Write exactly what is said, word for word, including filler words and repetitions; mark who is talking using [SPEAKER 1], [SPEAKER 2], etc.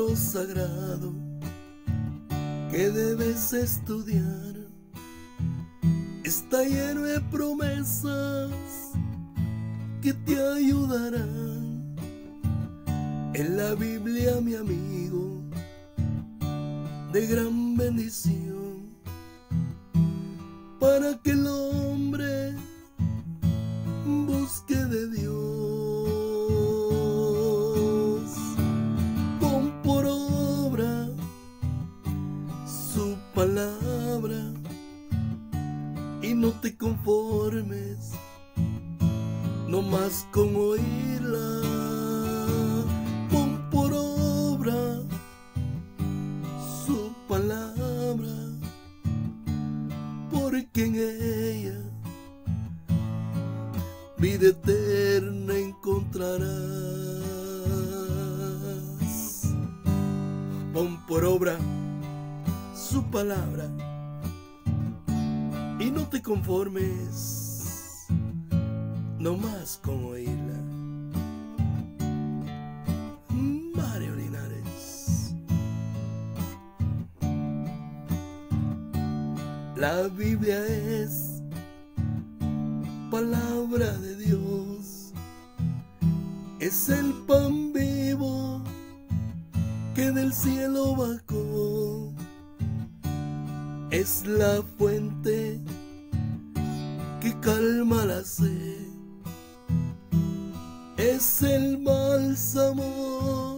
[SPEAKER 1] libro sagrado que debes estudiar está lleno de promesas que te ayudarán. En la Biblia, mi amigo, de gran bendición, para que el hombre busque de Dios. Pon por obra su palabra y no te conformes no más con oírla. Pon por obra su palabra, porque en ella vida eterna encontrarás. Pon por obra su palabra y no te conformes no más con oírla. Mario Linares. La Biblia es palabra de Dios, es el pan vivo que del cielo bajó, es la fuente que calma la sed, es el bálsamo